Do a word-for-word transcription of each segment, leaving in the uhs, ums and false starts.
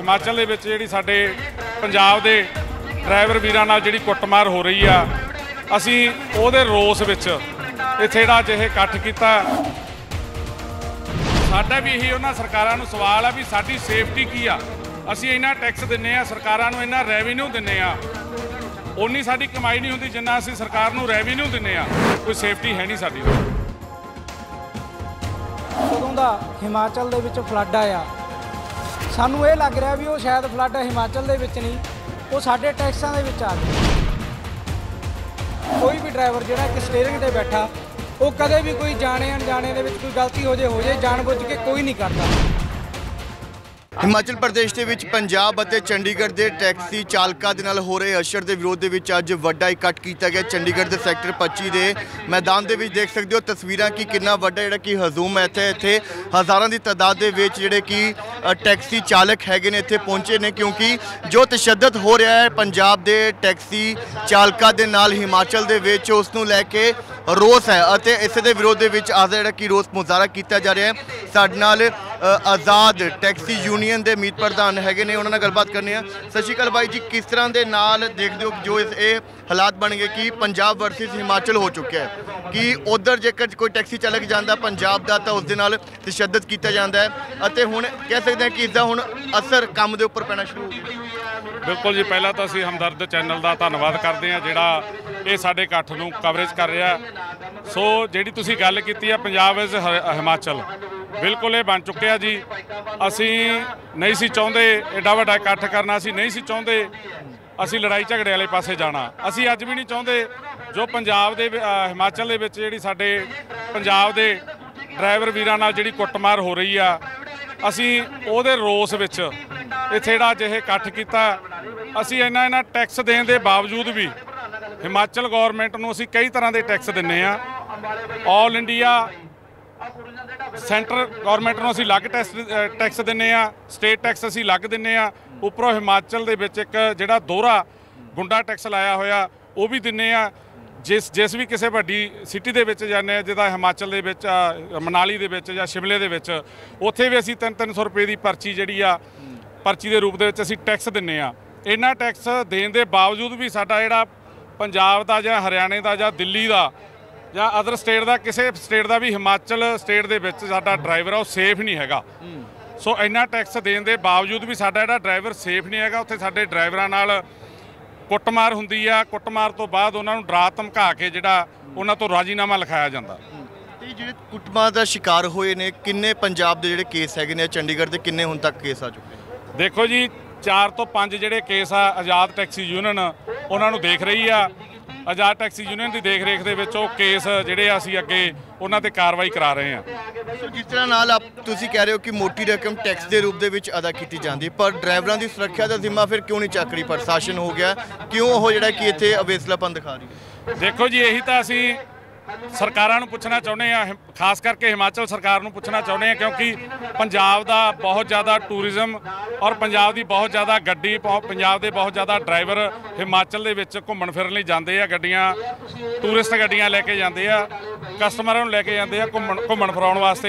हिमाचल दे विच जिहड़ी साडे पंजाब दे ड्राइवर वीरां नाल जिहड़ी कुੱਟਮਾਰ हो रही आ, असीं ਉਹਦੇ रोस विच इत्थे जिहड़ा अज इह इकट्ठ कीता। साडा भी यही उन्हां सरकारां नूं सवाल आ भी साडी सेफ्टी की आ। असीं इन्ना टैक्स दिंदे आ, सरकारां नूं इन्ना रैवेन्यू दिंदे आ, उन्नी साडी कमाई नहीं हुंदी जिन्ना असीं सरकार नूं रैवेन्यू दिंदे आ। कोई सेफ्टी है नहीं साडी। कदों दा हिमाचल दे विच फ्लड आया, सानूं ये लग रहा भी वो शायद फ्लड हिमाचल दे विच नहीं, वो साडे टैक्सां दे विच आ गया। कोई भी ड्राइवर जिहड़ा कि स्टीयरिंग ते बैठा, वो कदे भी कोई जाने अनजाने दे विच कोई गलती हो जाए हो जाए जानबूझ के कोई नहीं करता। हिमाचल प्रदेश के विच पंजाब और चंडीगढ़ के टैक्सी चालकों के नाल हो रहे अशर के विरोध के विच अज वड्डा इकट्ठ किया गया। चंडीगढ़ के सैक्टर पच्ची के मैदान के देख सकते हो तस्वीरां कि कितना वड्डा जिहड़ा कि हजूम है। इत्थे इत्थे हज़ारां की तादाद के विच जिहड़े कि टैक्सी चालक हैगे ने इत्थे पहुंचे ने, क्योंकि जो तशद्दद हो रहा है पंजाब के टैक्सी चालकों के नाल हिमाचल के विच उसनूं लैके रोस है और इस दे विरोध के विच आज जिहड़ा कि रोस मुजाहरा किया जा रहा है। साडे नाल आज़ाद टैक्सी यूनीयन के मीत प्रधान हैगे ने, उन्हां नाल गलबात करनी है। सत श्री अकाल भाई जी, किस तरह के नाल देखते हो जो इस ये हालात बन गए कि पंजाब वर्सिस हिमाचल हो चुका है कि उधर जेकर कोई टैक्सी चालक जाता पंजाब का तो उसके नाल तशद्दद किया जाता है और हुण कह सकते हैं कि इसका हुण असर काम के उपर पैना शुरू हो गया। बिल्कुल जी, पहला तो असीं हमदर्द चैनल का धन्नवाद करते हैं जिहड़ा ये साडे इकट्ठ नूं कवरेज कर रहा। सो जिहड़ी तुसीं गल कीती है पंजाब इज हिमाचल, बिल्कुल ये बन चुके जी। असी नहीं सी चाहते एडा वड्डा इकट्ठ करना, असी नहीं सी चाहते असी लड़ाई झगड़े वाले पासे जाना। असी अज भी नहीं चाहते जो पंजाब दे हिमाचल दे विच जिहड़ी साडे पंजाब दे ड्राइवर वीरां नाल जिहड़ी कुੱਟਮਾਰ हो रही आ, असी ਉਹਦੇ रोस विच इत्थे जिहड़ा अज इह इकट्ठ कीता। असी इन्ना इन्ना टैक्स देण दे बावजूद भी हिमाचल गौरमेंट नूं असी कई तरह के टैक्स दिंदे आ। ऑल इंडिया सेंटर गौरमेंट नूं असीं अलग टैक्स टैक्स दिंदे आ, स्टेट टैक्स असीं अलग दिंदे आ, उपरों हिमाचल दे विच एक जिहड़ा दोहरा गुंडा टैक्स लाया होया वो भी दिंदे आ। जिस जिस भी किसी वड्डी सिटी दे विच जाने जिद्दां हिमाचल दे विच मनाली दे विच जां शिमले दे विच, उत्थे भी असीं तीन तीन सौ रुपए की पर्ची जिहड़ी आ पर्ची के रूप दे विच असीं टैक्स दिंदे आ। इन्ना टैक्स देण दे बावजूद भी साडा जिहड़ा पंजाब दा जां हरियाणे दा जां दिल्ली दा ਜਾਂ अदर स्टेट का किसी स्टेट का भी हिमाचल स्टेट के विच साडा ड्राइवर आ सेफ नहीं हैगा। सो इन्ना टैक्स देण दे बावजूद भी साडा जिहड़ा ड्राइवर सेफ नहीं हैगा। उत्थे साडे ड्राइवरां नाल कुੱਟਮਾਰ हुंदी आ, कुੱਟਮਾਰ तो बाद उन्हां नूं डरा धमका के जिहड़ा उन्हां तो राजीनामा लिखाया जांदा। ते जिहड़े कुੱਟਮਾਰ का शिकार होए ने किन्ने पंजाब दे जिहड़े केस हैगे ने चंडीगढ़ ते किन्ने हुण तक केस आ चुके? देखो जी, चार तो पांच जिहड़े केस आ आज़ाद टैक्सी यूनियन उन्हां नूं देख रही आ। आज़ाद टैक्सी यूनियन की देख रेख के केस जोड़े असी अगे उन्होंने कार्रवाई करा रहे हैं। जिस तरह नाल आप तुसी कह रहे हो कि मोटी रकम टैक्स के रूप में अदा की जाती, पर ड्राइवरों की सुरक्षा का जिम्मा फिर क्यों नहीं चक रही प्रशासन हो गया, क्यों वो जोड़ा कि इतने अवेसलापन दिखा रही है? देखो जी, यही तो असी सरकारां नूं पुछना चाहुंदे आ, खास करके हिमाचल सरकार नूं पुछना चाहुंदे आ, क्योंकि पंजाब दा बहुत ज़्यादा टूरिज़म और पंजाब दी बहुत ज़्यादा गड्डी पंजाब दे बहुत ज़्यादा ड्राइवर हिमाचल दे विच घुम्मण फिरन लई जांदे आ। गड्डियां टूरिस्ट गड्डियां लैके जांदे आ, कस्टमरां नूं लैके जांदे आ घुम्मण घुम्मण फिराउण वास्ते।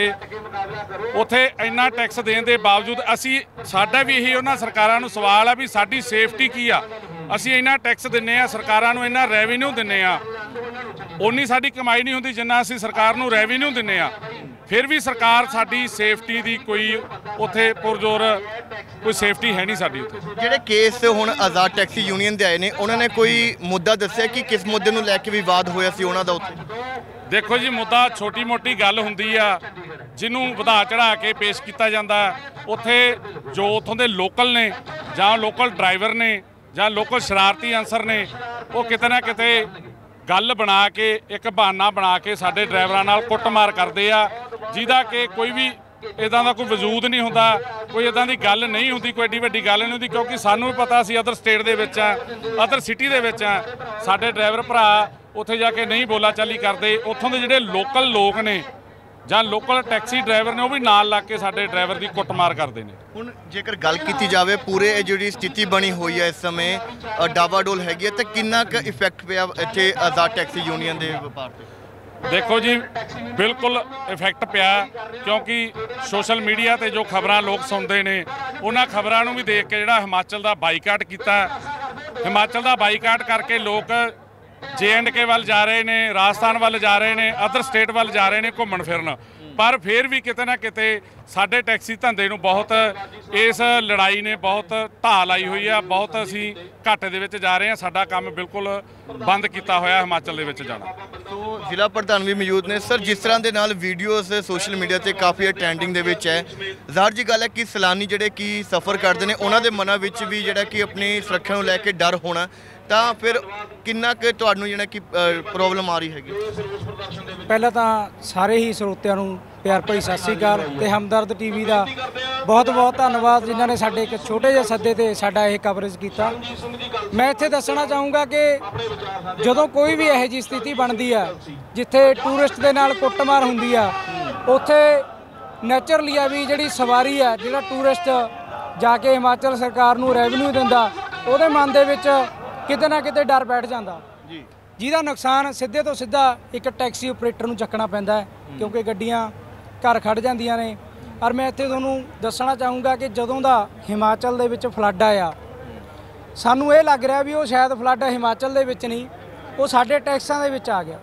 उत्थे इन्ना टैक्स देण दे बावजूद असी साडा भी यही उन्हां सरकारां नूं सवाल आ भी साडी सेफ्टी की आ। असी इन्ना टैक्स दिंदे आ, सरकारां नूं इन्ना रैवेन्यू दिंदे आ, उन्नी साडी कमाई नहीं हुंदी जिन्ना असी सरकार नूं रैवेन्यू दिंदे आ। फिर भी सरकार साडी सेफ्टी दी कोई उत्थे पुरजोर कोई सेफ्टी है नहीं साडी उत्थे। जिहड़े केस हुण आज़ाद टैक्सी यूनीयन दे आए ने उन्होंने कोई मुद्दा दस्सिया कि किस मुद्दे नूं लैके विवाद होया सी उन्हां दा उत्थे? देखो जी, मुद्दा छोटी मोटी गल हुंदी आ जिन्हों वधा चढ़ा के पेश किया जाता। उत्थे जो उत्थों दे लोकल ने जां लोकल ड्राइवर ने जां लोकल शरारती अंसर ने, वो किते ना किते गल बना के एक बहाना बना के साडे ड्राइवरां नाल कुੱਟਮਾਰ करते आ, जिहदा कि कोई भी इदां दा कोई वजूद नहीं हुंदा, कोई इदां दी गल नहीं हुंदी, कोई एड्डी वड्डी गल नहीं हुंदी। क्योंकि सानूं भी पता असीं अदर स्टेट दे विच आ, अदर सिटी दे विच आ, साडे ड्राइवर भरा उत्थे जाके नहीं बोला चाली करते। उत्थों दे जिहड़े लोकल लोक ने ਜਾਂ लोकल टैक्सी ड्राइवर ने वो भी नाल लग के साडे ड्राइवर की कुੱਟਮਾਰ करते हैं। ਹੁਣ ਜੇਕਰ ਗੱਲ ਕੀਤੀ ਜਾਵੇ ਪੂਰੇ ਜਿਹੜੀ ਸਥਿਤੀ ਬਣੀ ਹੋਈ ਹੈ ਇਸ ਸਮੇਂ ਡਾਵਾਡੋਲ ਹੈਗੀ ਹੈ, ਤਾਂ ਕਿੰਨਾ ਕੁ ਇਫੈਕਟ ਪਿਆ ਇੱਥੇ ਆਜ਼ਾਦ ਟੈਕਸੀ ਯੂਨੀਅਨ ਦੇ ਵਪਾਰ 'ਤੇ? ਦੇਖੋ ਜੀ ਬਿਲਕੁਲ ਇਫੈਕਟ ਪਿਆ ਕਿਉਂਕਿ ਸੋਸ਼ਲ ਮੀਡੀਆ ਤੇ ਜੋ ਖਬਰਾਂ ਲੋਕ ਸੁਣਦੇ ਨੇ ਉਹਨਾਂ ਖਬਰਾਂ ਨੂੰ ਵੀ ਦੇਖ ਕੇ ਜਿਹੜਾ ਹਿਮਾਚਲ ਦਾ ਬਾਈਕਾਟ ਕੀਤਾ। ਹਿਮਾਚਲ ਦਾ ਬਾਈਕਾਟ ਕਰਕੇ ਲੋਕ ਜੇ ਐਂਡ ਕੇ ਵੱਲ ਜਾ ਰਹੇ ਨੇ, ਰਾਜਸਥਾਨ ਵੱਲ ਜਾ ਰਹੇ ਨੇ, ਅਦਰ ਸਟੇਟ ਵੱਲ ਜਾ ਰਹੇ ਨੇ ਘੁੰਮਣ ਫਿਰਨ। ਪਰ ਫਿਰ ਵੀ ਕਿਤੇ ਨਾ ਕਿਤੇ ਸਾਡੇ ਟੈਕਸੀ ਧੰਦੇ ਨੂੰ ਬਹੁਤ ਇਸ ਲੜਾਈ ਨੇ ਬਹੁਤ ਢਾਹ ਲਾਈ ਹੋਈ ਆ। ਬਹੁਤ ਅਸੀਂ ਘਾਟੇ ਦੇ ਵਿੱਚ ਜਾ ਰਹੇ ਹਾਂ। ਸਾਡਾ ਕੰਮ ਬਿਲਕੁਲ ਬੰਦ ਕੀਤਾ ਹੋਇਆ ਹਿਮਾਚਲ ਦੇ ਵਿੱਚ ਜਾਣਾ। ਸੋ ਜ਼ਿਲ੍ਹਾ ਪ੍ਰਧਾਨ ਵੀ ਮੌਜੂਦ ਨੇ। ਸਰ, ਜਿਸ ਤਰ੍ਹਾਂ ਦੇ ਨਾਲ ਵੀਡੀਓਜ਼ ਸੋਸ਼ਲ ਮੀਡੀਆ ਤੇ ਕਾਫੀ ਟ੍ਰੈਂਡਿੰਗ ਦੇ ਵਿੱਚ ਹੈ, ਜ਼ਾਹਰ ਜੀ ਗੱਲ ਹੈ ਕਿ ਸੈਲਾਨੀ ਜਿਹੜੇ ਕਿ ਸਫ਼ਰ ਕਰਦੇ ਨੇ ਉਹਨਾਂ ਦੇ ਮਨਾਂ ਵਿੱਚ ਵੀ ਜਿਹੜਾ ਕਿ ਆਪਣੀ ਸੁਰੱਖਿਆ ਨੂੰ ਲੈ ਕੇ ਡਰ ਹੋਣਾ, ਤਾਂ ਫਿਰ ਕਿੰਨਾ ਕੁ ਤੁਹਾਨੂੰ ਜਿਹੜਾ ਕਿ ਪ੍ਰੋਬਲਮ ਆ ਰਹੀ ਹੈਗੀ? ਪਹਿਲਾਂ ਤਾਂ ਸਾਰੇ ਹੀ ਸਰੋਤਿਆਂ ਨੂੰ ਪਿਆਰ ਭਰੀ ਸਤਿ ਸ਼੍ਰੀ ਅਕਾਲ ਤੇ ਹਮਦਰਦ ਟੀਵੀ ਦਾ ਬਹੁਤ ਬਹੁਤ ਧੰਨਵਾਦ ਜਿਨ੍ਹਾਂ ਨੇ ਸਾਡੇ ਇੱਕ ਛੋਟੇ ਜਿਹੇ ਸੱਦੇ ਤੇ ਸਾਡਾ ਇਹ ਕਵਰੇਜ ਕੀਤਾ। ਮੈਂ ਇੱਥੇ ਦੱਸਣਾ ਚਾਹੂੰਗਾ ਕਿ ਜਦੋਂ ਕੋਈ ਵੀ ਇਹੋ ਜਿਹੀ ਸਥਿਤੀ ਬਣਦੀ ਆ ਜਿੱਥੇ ਟੂਰਿਸਟ ਦੇ ਨਾਲ ਕੁੱਟਮਾਰ ਹੁੰਦੀ ਆ, ਉੱਥੇ ਨੈਚੁਰਲੀ ਆ ਵੀ ਜਿਹੜੀ ਸਵਾਰੀ ਆ, ਜਿਹੜਾ ਟੂਰਿਸਟ ਜਾ ਕੇ ਹਿਮਾਚਲ ਸਰਕਾਰ ਨੂੰ ਰੈਵਨਿਊ ਦਿੰਦਾ, ਉਹਦੇ ਮਨ ਦੇ ਵਿੱਚ ਕਿਤੇ ਨਾ ਕਿਤੇ ਡਰ ਬੈਠ ਜਾਂਦਾ ਜੀ, ਜਿਹਦਾ ਨੁਕਸਾਨ ਸਿੱਧੇ ਤੋਂ ਸਿੱਧਾ ਇੱਕ ਟੈਕਸੀ ਆਪਰੇਟਰ ਨੂੰ ਚੱਕਣਾ ਪੈਂਦਾ ਹੈ ਕਿਉਂਕਿ ਗੱਡੀਆਂ ਘਰ ਖੜ ਜਾਂਦੀਆਂ ਨੇ। ਔਰ ਮੈਂ ਇੱਥੇ ਤੁਹਾਨੂੰ ਦੱਸਣਾ ਚਾਹੂੰਗਾ ਕਿ ਜਦੋਂ ਦਾ ਹਿਮਾਚਲ ਦੇ ਵਿੱਚ ਫਲੱਡ ਆਇਆ, ਸਾਨੂੰ ਇਹ ਲੱਗ ਰਿਹਾ ਵੀ ਉਹ ਸ਼ਾਇਦ ਫਲੱਡ ਹਿਮਾਚਲ ਦੇ ਵਿੱਚ ਨਹੀਂ, ਉਹ ਸਾਡੇ ਟੈਕਸਾਂ ਦੇ ਵਿੱਚ ਆ ਗਿਆ।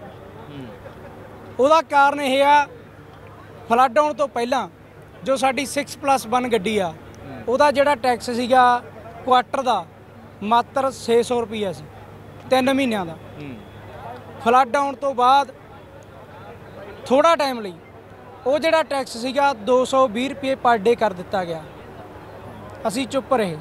ਉਹਦਾ ਕਾਰਨ ਇਹ ਆ, ਫਲੱਡ ਆਉਣ ਤੋਂ ਪਹਿਲਾਂ ਜੋ ਸਾਡੀ ਸਿਕਸ ਪਲੱਸ ਵਨ ਗੱਡੀ ਆ, ਉਹਦਾ ਜਿਹੜਾ ਟੈਕਸ ਸੀਗਾ ਕੁਆਟਰ ਦਾ ਮਾਤਰ ਛੇ ਸੌ ਰੁਪਈਆ ਸੀ ਤਿੰਨ ਮਹੀਨਿਆਂ ਦਾ। ਫਲੱਡ ਆਉਣ ਤੋਂ ਬਾਅਦ ਥੋੜ੍ਹਾ ਟਾਈਮ ਲਈ ਉਹ ਜਿਹੜਾ ਟੈਕਸ ਸੀਗਾ ਦੋ ਸੌ ਵੀਹ ਰੁਪਏ ਪਰ ਡੇ ਕਰ ਦਿੱਤਾ ਗਿਆ। ਅਸੀਂ ਚੁੱਪ ਰਹੇ।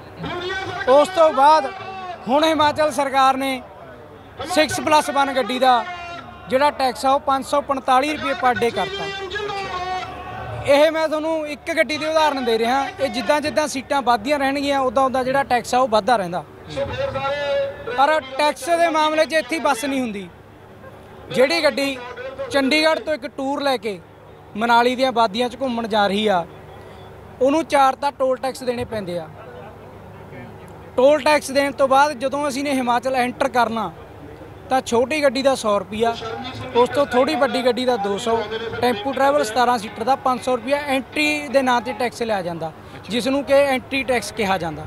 ਉਸ ਤੋਂ ਬਾਅਦ ਹੁਣ ਹਿਮਾਚਲ ਸਰਕਾਰ ਨੇ ਸਿਕਸ ਪਲੱਸ ਵਨ ਗੱਡੀ ਦਾ ਜਿਹੜਾ ਟੈਕਸ ਆ ਉਹ ਪੰਜ ਸੌ ਪੰਤਾਲੀ ਰੁਪਏ ਪਰ ਡੇ ਕਰਤਾ। ਇਹ ਮੈਂ ਤੁਹਾਨੂੰ ਇੱਕ ਗੱਡੀ ਦੀ ਉਦਾਹਰਨ ਦੇ ਰਿਹਾ। ਇਹ ਜਿੱਦਾਂ ਜਿੱਦਾਂ ਸੀਟਾਂ ਵੱਧਦੀਆਂ ਰਹਿਣਗੀਆਂ ਉੱਦਾਂ ਉੱਦਾਂ ਜਿਹੜਾ ਟੈਕਸ ਆ ਉਹ ਵੱਧਦਾ ਰਹਿੰਦਾ। ਪਰ ਟੈਕਸ ਦੇ ਮਾਮਲੇ 'ਚ ਇੱਥੇ ਬੱਸ ਨਹੀਂ ਹੁੰਦੀ। ਜਿਹੜੀ ਗੱਡੀ ਚੰਡੀਗੜ੍ਹ ਤੋਂ ਇੱਕ ਟੂਰ ਲੈ ਕੇ ਮਨਾਲੀ ਦੀਆਂ ਵਾਦੀਆਂ 'ਚ ਘੁੰਮਣ ਜਾ ਰਹੀ ਆ, ਉਹਨੂੰ ਚਾਰ ਤਾਂ ਟੋਲ ਟੈਕਸ ਦੇਣੇ ਪੈਂਦੇ ਆ। ਟੋਲ ਟੈਕਸ ਦੇਣ ਤੋਂ ਬਾਅਦ ਜਦੋਂ ਅਸੀਂ ਨੇ ਹਿਮਾਚਲ ਐਂਟਰ ਕਰਨਾ ਤਾਂ ਛੋਟੀ ਗੱਡੀ ਦਾ ਸੌ ਰੁਪਈਆ, ਉਸ ਤੋਂ ਥੋੜੀ ਵੱਡੀ ਗੱਡੀ ਦਾ ਦੋ ਸੌ, ਟੈਂਪੂ ਟਰੈਵਲ ਸਤਾਰਾਂ ਸੀਟਰ ਦਾ ਪੰਜ ਸੌ ਰੁਪਈਆ ਐਂਟਰੀ ਦੇ ਨਾਂ 'ਤੇ ਟੈਕਸ ਲਿਆ ਜਾਂਦਾ, ਜਿਸ ਨੂੰ ਕਿ ਐਂਟਰੀ ਟੈਕਸ ਕਿਹਾ ਜਾਂਦਾ।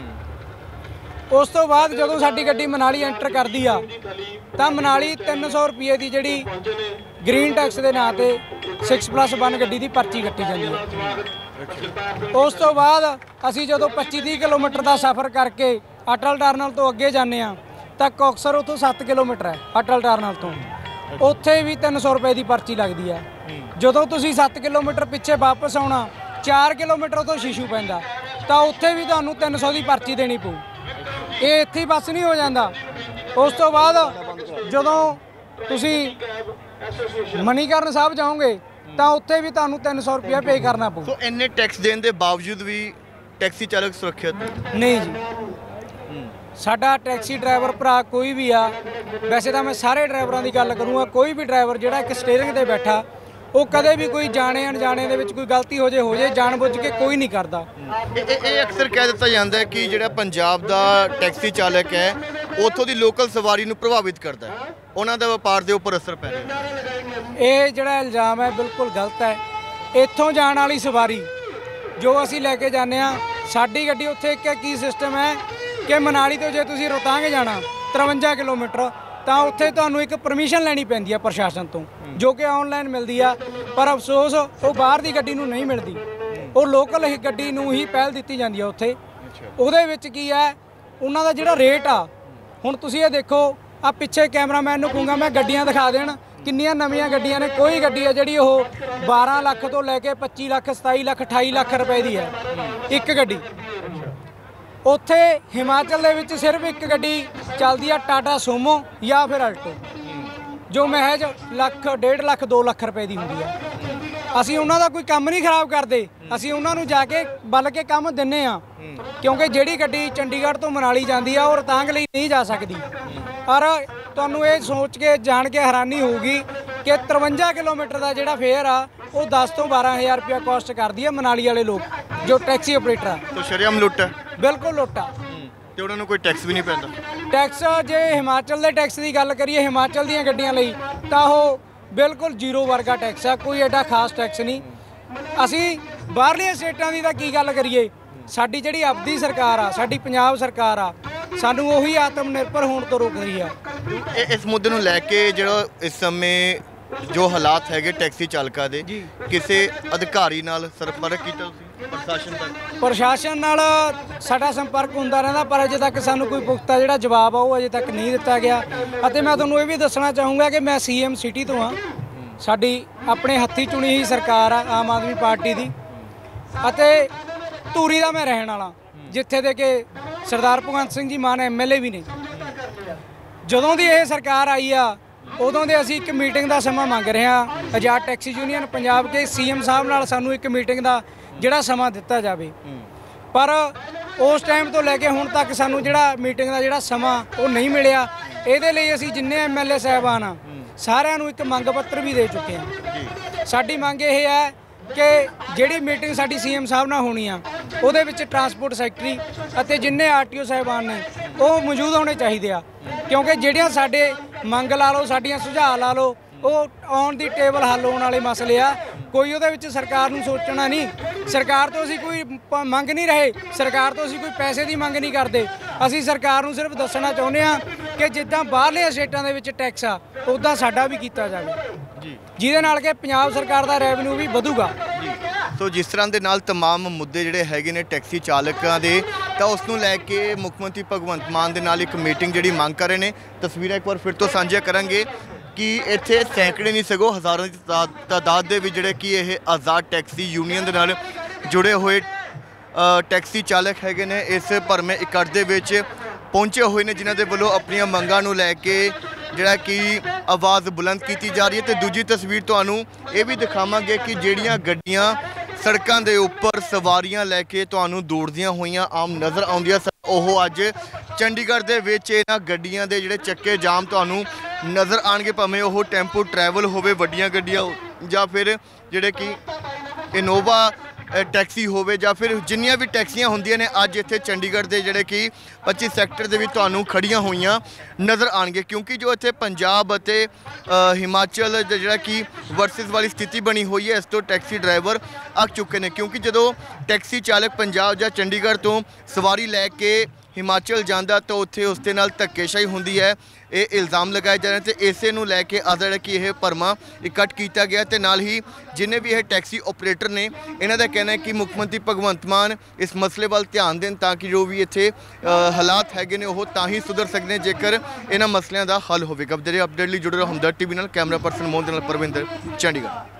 ਉਸ ਤੋਂ ਬਾਅਦ ਜਦੋਂ ਸਾਡੀ ਗੱਡੀ ਮਨਾਲੀ ਐਂਟਰ ਕਰਦੀ ਆ ਤਾਂ ਮਨਾਲੀ ਤਿੰਨ ਸੌ ਰੁਪਏ ਦੀ ਜਿਹੜੀ ਗ੍ਰੀਨ ਟੈਕਸ ਦੇ ਨਾਂ 'ਤੇ ਸਿਕਸ ਪਲੱਸ ਵਨ ਗੱਡੀ ਦੀ ਪਰਚੀ ਕੱਟੀ ਜਾਂਦੀ ਹੈ। ਉਸ ਤੋਂ ਬਾਅਦ ਅਸੀਂ ਜਦੋਂ ਪੱਚੀ ਤੀਹ ਕਿਲੋਮੀਟਰ ਦਾ ਸਫ਼ਰ ਕਰਕੇ ਅਟਲ ਟਰਨਲ ਤੋਂ ਅੱਗੇ ਜਾਂਦੇ ਹਾਂ ਤਾਂ ਕੌਕਸਰ ਉੱਥੋਂ ਸੱਤ ਕਿਲੋਮੀਟਰ ਹੈ ਅਟਲ ਟਰਨਲ ਤੋਂ, ਉੱਥੇ ਵੀ ਤਿੰਨ ਸੌ ਰੁਪਏ ਦੀ ਪਰਚੀ ਲੱਗਦੀ ਹੈ। ਜਦੋਂ ਤੁਸੀਂ ਸੱਤ ਕਿਲੋਮੀਟਰ ਪਿੱਛੇ ਵਾਪਸ ਆਉਣਾ, ਚਾਰ ਕਿਲੋਮੀਟਰ ਤੋਂ ਸ਼ੀਸ਼ੂ ਪੈਂਦਾ, ਤਾਂ ਉੱਥੇ ਵੀ ਤੁਹਾਨੂੰ ਤਿੰਨ ਸੌ ਦੀ ਪਰਚੀ ਦੇਣੀ ਪਊ। ਇਹ ਇੱਥੇ ਬੱਸ ਨਹੀਂ ਹੋ ਜਾਂਦਾ। ਉਸ ਤੋਂ ਬਾਅਦ ਜਦੋਂ ਤੁਸੀਂ ਮਨੀਕਰਨ ਸਾਹਿਬ ਜਾਓਗੇ ਤਾਂ ਉੱਥੇ ਵੀ ਤੁਹਾਨੂੰ ਤਿੰਨ ਸੌ ਰੁਪਇਆ ਪੇ ਕਰਨਾ ਪਊ। ਸੋ ਇੰਨੇ ਟੈਕਸ ਦੇਣ ਦੇ ਬਾਵਜੂਦ ਵੀ ਟੈਕਸੀ ਚਾਲਕ ਸੁਰੱਖਿਅਤ ਨਹੀਂ ਜੀ। ਸਾਡਾ ਟੈਕਸੀ ਡਰਾਈਵਰ ਭਰਾ ਕੋਈ ਵੀ ਆ, ਵੈਸੇ ਤਾਂ ਮੈਂ ਸਾਰੇ ਡਰਾਈਵਰਾਂ ਦੀ ਗੱਲ ਕਰੂੰਗਾ, ਕੋਈ ਵੀ ਡਰਾਈਵਰ ਜਿਹੜਾ ਇੱਕ ਸਟੀਅਰਿੰਗ ਤੇ ਬੈਠਾ ਉਹ ਕਦੇ ਵੀ ਕੋਈ ਜਾਣੇ ਅਣਜਾਣੇ ਦੇ ਵਿੱਚ ਕੋਈ ਗਲਤੀ ਹੋ ਜੇ ਹੋ ਜੇ ਜਾਣ ਬੁੱਝ ਕੇ ਕੋਈ ਨਹੀਂ ਕਰਦਾ। ਇਹ ਇਹ ਅਕਸਰ ਕਹਿ ਦਿੱਤਾ ਜਾਂਦਾ ਹੈ ਕਿ ਜਿਹੜਾ ਪੰਜਾਬ ਦਾ ਟੈਕਸੀ ਚਾਲਕ ਹੈ ਉੱਥੋਂ ਦੀ ਲੋਕਲ ਸਵਾਰੀ ਨੂੰ ਪ੍ਰਭਾਵਿਤ ਕਰਦਾ ਹੈ, ਉਹਨਾਂ ਦਾ ਵਪਾਰ ਦੇ ਉੱਪਰ ਅਸਰ ਪੈ ਰਿਹਾ। ਇਹ ਜਿਹੜਾ ਇਲਜ਼ਾਮ ਹੈ ਬਿਲਕੁਲ ਗਲਤ ਹੈ। ਇੱਥੋਂ ਜਾਣ ਵਾਲੀ ਸਵਾਰੀ ਜੋ ਅਸੀਂ ਲੈ ਕੇ ਜਾਂਦੇ ਹਾਂ, ਸਾਡੀ ਗੱਡੀ ਉੱਥੇ ਇੱਕ ਕੀ ਸਿਸਟਮ ਹੈ ਕਿ ਮਨਾਲੀ ਤੋਂ ਜੇ ਤੁਸੀਂ ਰੋਹਤਾਂਗ ਜਾਣਾ ਤਰਵੰਜਾ ਕਿਲੋਮੀਟਰ ਤਾਂ ਉੱਥੇ ਤੁਹਾਨੂੰ ਇੱਕ ਪਰਮਿਸ਼ਨ ਲੈਣੀ ਪੈਂਦੀ ਆ ਪ੍ਰਸ਼ਾਸਨ ਤੋਂ, ਜੋ ਕਿ ਆਨਲਾਈਨ ਮਿਲਦੀ ਆ। ਪਰ ਅਫਸੋਸ ਉਹ ਬਾਹਰ ਦੀ ਗੱਡੀ ਨੂੰ ਨਹੀਂ ਮਿਲਦੀ, ਉਹ ਲੋਕਲ ਹੀ ਗੱਡੀ ਨੂੰ ਹੀ ਪਹਿਲ ਦਿੱਤੀ ਜਾਂਦੀ ਆ ਉੱਥੇ। ਉਹਦੇ ਵਿੱਚ ਕੀ ਹੈ, ਉਹਨਾਂ ਦਾ ਜਿਹੜਾ ਰੇਟ ਆ, ਹੁਣ ਤੁਸੀਂ ਇਹ ਦੇਖੋ, ਆ ਪਿੱਛੇ ਕੈਮਰਾਮੈਨ ਨੂੰ ਕਹੂੰਗਾ ਮੈਂ ਗੱਡੀਆਂ ਦਿਖਾ ਦੇਣ, ਕਿੰਨੀਆਂ ਨਵੀਆਂ ਗੱਡੀਆਂ ਨੇ। ਕੋਈ ਗੱਡੀ ਆ ਜਿਹੜੀ ਉਹ ਬਾਰਾਂ ਲੱਖ ਤੋਂ ਲੈ ਕੇ ਪੱਚੀ ਲੱਖ ਸਤਾਈ ਲੱਖ ਅਠਾਈ ਲੱਖ ਰੁਪਏ ਦੀ ਹੈ ਇੱਕ ਗੱਡੀ। ਉੱਥੇ ਹਿਮਾਚਲ ਦੇ ਵਿੱਚ ਸਿਰਫ ਇੱਕ ਗੱਡੀ ਚੱਲਦੀ ਆ ਟਾਟਾ ਸੋਮੋ ਜਾਂ ਫਿਰ ਅਲਟੋ, ਜੋ ਮਹਿਜ ਲੱਖ ਡੇਢ ਲੱਖ ਦੋ ਲੱਖ ਰੁਪਏ ਦੀ ਹੁੰਦੀ ਆ। ਅਸੀਂ ਉਹਨਾਂ ਦਾ ਕੋਈ ਕੰਮ ਨਹੀਂ ਖਰਾਬ ਕਰਦੇ, ਅਸੀਂ ਉਹਨਾਂ ਨੂੰ ਜਾ ਕੇ ਬਲ ਕੇ ਕੰਮ ਦਿੰਨੇ ਆ, ਕਿਉਂਕਿ ਜਿਹੜੀ ਗੱਡੀ ਚੰਡੀਗੜ੍ਹ ਤੋਂ ਮਨਾਲੀ ਜਾਂਦੀ ਆ ਉਹ ਰੋਹਤਾਂਗ ਲਈ ਨਹੀਂ ਜਾ ਸਕਦੀ। ਪਰ ਤੁਹਾਨੂੰ ਇਹ ਸੋਚ ਕੇ ਜਾਣ ਕੇ ਹੈਰਾਨੀ ਹੋਊਗੀ ਕਿ ਤਰਵੰਜਾ ਕਿਲੋਮੀਟਰ ਦਾ ਜਿਹੜਾ ਫੇਅਰ ਆ ਉਹ ਦਸ ਤੋਂ ਬਾਰਾਂ ਹਜ਼ਾਰ ਰੁਪਇਆ ਕੋਸਟ ਕਰਦੀ ਹੈ ਮਨਾਲੀ ਵਾਲੇ ਲੋਕ ਜੋ ਟੈਕਸੀ ਆਪਰੇਟਰ ਆ। ਤੋ ਸ਼ਰੇਆਮ ਲੁੱਟ ਹੈ, ਬਿਲਕੁਲ ਲੁੱਟ ਆ ਤੇ ਉਹਨਾਂ ਨੂੰ ਕੋਈ ਟੈਕਸ ਵੀ ਨਹੀਂ ਪੈਂਦਾ। ਟੈਕਸ ਜੇ ਹਿਮਾਚਲ ਦੇ ਟੈਕਸ ਦੀ ਗੱਲ ਕਰੀਏ, ਹਿਮਾਚਲ ਦੀਆਂ ਗੱਡੀਆਂ ਲਈ ਤਾਂ ਉਹ ਬਿਲਕੁਲ ਜ਼ੀਰੋ ਵਰਗਾ ਟੈਕਸ ਆ, ਕੋਈ ਐਡਾ ਖਾਸ ਟੈਕਸ ਨਹੀਂ। ਅਸੀਂ ਬਾਹਰਲੀਆਂ ਸਟੇਟਾਂ ਦੀ ਤਾਂ ਕੀ ਗੱਲ ਕਰੀਏ, ਸਾਡੀ ਜਿਹੜੀ ਆਪਦੀ ਸਰਕਾਰ ਆ, ਸਾਡੀ ਪੰਜਾਬ ਸਰਕਾਰ ਆ, ਸਾਨੂੰ ਉਹੀ ਆਤਮ ਨਿਰਭਰ ਹੋਣ ਤੋਂ ਰੋਕ ਰਹੀ ਆ। ਇਹ ਇਸ ਮੁੱਦੇ ਨੂੰ ਲੈ ਕੇ ਜਿਹੜਾ ਇਸ ਸਮੇਂ ਜੋ ਹਾਲਾਤ ਹੈਗੇ ਟੈਕਸੀ ਚਾਲਕਾਂ ਦੇ, ਕਿਸੇ ਅਧਿਕਾਰੀ ਨਾਲ ਸੰਪਰਕ ਕੀਤਾ ਤੁਸੀਂ ਪ੍ਰਸ਼ਾਸਨ ਤੱਕ? ਪ੍ਰਸ਼ਾਸਨ ਨਾਲ ਸਾਡਾ ਸੰਪਰਕ ਹੁੰਦਾ ਰਹਿੰਦਾ, ਪਰ ਅਜੇ ਤੱਕ ਸਾਨੂੰ ਕੋਈ ਪੁਖਤਾ ਜਿਹੜਾ ਜਵਾਬ ਆ ਉਹ ਅਜੇ ਤੱਕ ਨਹੀਂ ਦਿੱਤਾ ਗਿਆ। ਅਤੇ ਮੈਂ ਤੁਹਾਨੂੰ ਇਹ ਵੀ ਦੱਸਣਾ ਚਾਹੂੰਗਾ ਕਿ ਮੈਂ ਸੀਐਮ ਸਿਟੀ ਤੋਂ ਹਾਂ, ਸਾਡੀ ਆਪਣੇ ਹੱਥੀਂ ਚੁਣੀ ਹੀ ਸਰਕਾਰ ਆ ਆਮ ਆਦਮੀ ਪਾਰਟੀ ਦੀ, ਅਤੇ ਧੂਰੀ ਦਾ ਮੈਂ ਰਹਿਣ ਵਾਲਾ, ਜਿੱਥੇ ਦੇ ਕਿ ਸਰਦਾਰ ਭਗਵੰਤ ਸਿੰਘ ਜੀ ਮਾਨ ਐਮ ਐਲ ਏ ਵੀ ਨੇ। ਜਦੋਂ ਦੀ ਇਹ ਸਰਕਾਰ ਆਈ ਆ ਉਦੋਂ ਦੇ ਅਸੀਂ ਇੱਕ ਮੀਟਿੰਗ ਦਾ ਸਮਾਂ ਮੰਗ ਰਹੇ ਹਾਂ ਆਜ਼ਾਦ ਟੈਕਸੀ ਯੂਨੀਅਨ ਪੰਜਾਬ ਕੇ ਸੀਐਮ ਸਾਹਿਬ ਨਾਲ, ਸਾਨੂੰ ਇੱਕ ਮੀਟਿੰਗ ਦਾ ਜਿਹੜਾ ਸਮਾਂ ਦਿੱਤਾ ਜਾਵੇ। ਪਰ ਉਸ ਟਾਈਮ ਤੋਂ ਲੈ ਕੇ ਹੁਣ ਤੱਕ ਸਾਨੂੰ ਜਿਹੜਾ ਮੀਟਿੰਗ ਦਾ ਜਿਹੜਾ ਸਮਾਂ ਉਹ ਨਹੀਂ ਮਿਲਿਆ। ਇਹਦੇ ਲਈ ਅਸੀਂ ਜਿੰਨੇ ਐਮ ਐਲ ਏ ਸਾਹਿਬਾਨ ਆ ਸਾਰਿਆਂ ਨੂੰ ਇੱਕ ਮੰਗ ਪੱਤਰ ਵੀ ਦੇ ਚੁੱਕੇ ਹਾਂ। ਸਾਡੀ ਮੰਗ ਇਹ ਹੈ ਕਿ ਜਿਹੜੀ ਮੀਟਿੰਗ ਸਾਡੀ ਸੀਐਮ ਸਾਹਿਬ ਨਾਲ ਹੋਣੀ ਆ ਉਹਦੇ ਵਿੱਚ ਟਰਾਂਸਪੋਰਟ ਸੈਕਟਰੀ ਅਤੇ ਜਿੰਨੇ ਆਰਟੀਓ ਸਾਹਿਬਾਨ ਨੇ ਉਹ ਮੌਜੂਦ ਹੋਣੇ ਚਾਹੀਦੇ ਆ, ਕਿਉਂਕਿ ਜਿਹੜੀਆਂ ਸਾਡੇ ਮੰਗ ਲਾ ਲਓ, ਸਾਡੀਆਂ ਸੁਝਾਅ ਲਾ ਲਓ, ਉਹ ਔਨ ਦੀ ਟੇਬਲ ਹੱਲ ਹੋਣ ਵਾਲੇ ਮਸਲੇ ਆ। ਕੋਈ ਉਹਦੇ ਵਿੱਚ ਸਰਕਾਰ ਨੂੰ ਸੋਚਣਾ ਨਹੀਂ। ਸਰਕਾਰ ਤੋਂ ਅਸੀਂ ਕੋਈ ਪ- ਮੰਗ ਨਹੀਂ ਰਹੇ, ਸਰਕਾਰ ਤੋਂ ਅਸੀਂ ਕੋਈ ਪੈਸੇ ਦੀ ਮੰਗ ਨਹੀਂ ਕਰਦੇ। ਅਸੀਂ ਸਰਕਾਰ ਨੂੰ ਸਿਰਫ ਦੱਸਣਾ ਚਾਹੁੰਦੇ ਹਾਂ ਕਿ ਜਿੱਦਾਂ ਬਾਹਰਲੇ ਸਟੇਟਾਂ ਦੇ ਵਿੱਚ ਟੈਕਸ ਆ ਉੱਦਾਂ ਸਾਡਾ ਵੀ ਕੀਤਾ ਜਾਵੇ, ਜਿਹਦੇ ਨਾਲ ਕਿ ਪੰਜਾਬ ਸਰਕਾਰ ਦਾ ਰੈਵਨਿਊ ਵੀ ਵਧੂਗਾ। ਸੋ ਜਿਸ ਤਰ੍ਹਾਂ ਦੇ ਨਾਲ तमाम ਮੁੱਦੇ ਜਿਹੜੇ ਹੈਗੇ ਨੇ ਟੈਕਸੀ ਚਾਲਕਾਂ ਦੇ, ਤਾਂ ਉਸ ਨੂੰ ਲੈ ਕੇ ਮੁੱਖ ਮੰਤਰੀ ਭਗਵੰਤ ਮਾਨ ਦੇ ਨਾਲ ਇੱਕ ਮੀਟਿੰਗ ਜਿਹੜੀ ਮੰਗ ਕਰ ਰਹੇ ਨੇ। ਤਸਵੀਰਾਂ ਇੱਕ ਵਾਰ ਫਿਰ ਤੋਂ ਸਾਂਝੀਆਂ ਕਰਾਂਗੇ ਕਿ ਇੱਥੇ ਸੈਂਕੜੇ ਨਹੀਂ ਸਗੋਂ ਹਜ਼ਾਰਾਂ ਦੀ ਤਾਦਾਦ ਤਾਦਾਦ ਦੇ ਵਿੱਚ ਜਿਹੜੇ ਕਿ ਇਹ ਆਜ਼ਾਦ ਟੈਕਸੀ ਯੂਨੀਅਨ ਦੇ ਨਾਲ ਜੁੜੇ ਹੋਏ ਅ, ਟੈਕਸੀ ਚਾਲਕ ਹੈਗੇ ਨੇ ਇਸ ਭਰਵੇਂ ਇਕੱਠ ਦੇ ਵਿੱਚ ਪਹੁੰਚੇ ਹੋਏ ਨੇ, ਜਿਨ੍ਹਾਂ ਦੇ ਵੱਲੋਂ ਆਪਣੀਆਂ ਮੰਗਾਂ ਨੂੰ ਲੈ ਕੇ ਜਿਹੜਾ ਕਿ ਆਵਾਜ਼ ਬੁਲੰਦ ਕੀਤੀ ਜਾ ਰਹੀ ਹੈ। ਤੇ ਦੂਜੀ ਤਸਵੀਰ ਤੁਹਾਨੂੰ ਇਹ ਵੀ ਦਿਖਾਵਾਂਗੇ ਕਿ ਜਿਹੜੀਆਂ ਗੱਡੀਆਂ ਸੜਕਾਂ ਦੇ ਉੱਪਰ ਸਵਾਰੀਆਂ ਲੈ ਕੇ ਤੁਹਾਨੂੰ ਦੌੜਦੀਆਂ ਹੋਈਆਂ ਆਮ ਨਜ਼ਰ ਆਉਂਦੀਆਂ ਸਨ, ਉਹ ਅੱਜ ਚੰਡੀਗੜ੍ਹ ਦੇ ਵਿੱਚ ਇਹਨਾਂ ਗੱਡੀਆਂ ਦੇ ਜਿਹੜੇ ਚੱਕੇ ਜਾਮ ਤੁਹਾਨੂੰ ਨਜ਼ਰ ਆਣਗੇ, ਭਾਵੇਂ ਉਹ ਟੈਂਪੂ ਟਰੈਵਲ ਹੋਵੇ, ਵੱਡੀਆਂ ਗੱਡੀਆਂ ਜਾਂ ਫਿਰ ਜਿਹੜੇ ਕਿ ਇਨੋਵਾ ਟੈਕਸੀ ਹੋਵੇ, ਜਾਂ ਫਿਰ ਜਿੰਨੀਆਂ ਵੀ ਟੈਕਸੀਆਂ ਹੁੰਦੀਆਂ ਨੇ ਅੱਜ ਇੱਥੇ ਚੰਡੀਗੜ੍ਹ ਦੇ ਜਿਹੜੇ ਕਿ ਪੱਚੀ ਸੈਕਟਰ ਦੇ ਵਿੱਚ ਤੁਹਾਨੂੰ ਖੜੀਆਂ ਹੋਈਆਂ ਨਜ਼ਰ ਆਣਗੇ। ਕਿਉਂਕਿ ਜੋ ਇੱਥੇ ਪੰਜਾਬ ਅਤੇ ਅ, ਹਿਮਾਚਲ ਦਾ ਜਿਹੜਾ ਕਿ ਵਰਸਸ ਵਾਲੀ ਸਥਿਤੀ ਬਣੀ ਹੋਈ ਹੈ, ਇਸ ਤੋਂ ਟੈਕਸੀ ਡਰਾਈਵਰ ਅੱਕ ਚੁੱਕੇ ਨੇ। ਕਿਉਂਕਿ ਜਦੋਂ ਟੈਕਸੀ ਚਾਲਕ ਪੰਜਾਬ ਜਾਂ ਚੰਡੀਗੜ੍ਹ ਤੋਂ ਸਵਾਰੀ ਲੈ ਕੇ ਹਿਮਾਚਲ ਜਾਂਦਾ ਤਾਂ ਉੱਥੇ ਉਸ ਦੇ ਨਾਲ ਧੱਕੇਸ਼ਾਹੀ ਹੁੰਦੀ ਹੈ, ਇਹ ਇਲਜ਼ਾਮ ਲਗਾਏ ਜਾ ਰਹੇ। ਤੇ ਇਸੇ ਨੂੰ ਲੈ ਕੇ ਅੱਜ ਜਿਹੜਾ ਕਿ ਇਹ ਭਰਮਾ ਇਕੱਠ ਕੀਤਾ ਗਿਆ। ਤੇ ਨਾਲ ਹੀ ਜਿੰਨੇ ਵੀ ਇਹ ਟੈਕਸੀ ਆਪਰੇਟਰ ਨੇ ਇਹਨਾਂ ਦਾ ਕਹਿਣਾ ਹੈ ਕਿ ਮੁੱਖ ਮੰਤਰੀ ਭਗਵੰਤ ਮਾਨ ਇਸ ਮਸਲੇ ਵੱਲ ਧਿਆਨ ਦੇਣ, ਤਾਂ ਕਿ ਜੋ ਵੀ ਇੱਥੇ ਅ, ਹਾਲਾਤ ਹੈਗੇ ਨੇ ਉਹ ਤਾਂ ਹੀ ਸੁਧਰ ਸਕਦੇ ਨੇ ਜੇਕਰ ਇਹਨਾਂ ਮਸਲਿਆਂ ਦਾ ਹੱਲ ਹੋਵੇਗਾ। ਵਧੇਰੇ ਅਪਡੇਟ ਲਈ ਜੁੜੇ ਰਹੋ ਹਮਦਰਦ ਟੀਵੀ ਨਾਲ। ਕੈਮਰਾ ਪਰਸਨ ਮੋਹਨ ਦੇ ਨਾਲ ਪਰਵਿੰਦਰ, ਚੰਡੀਗੜ੍ਹ।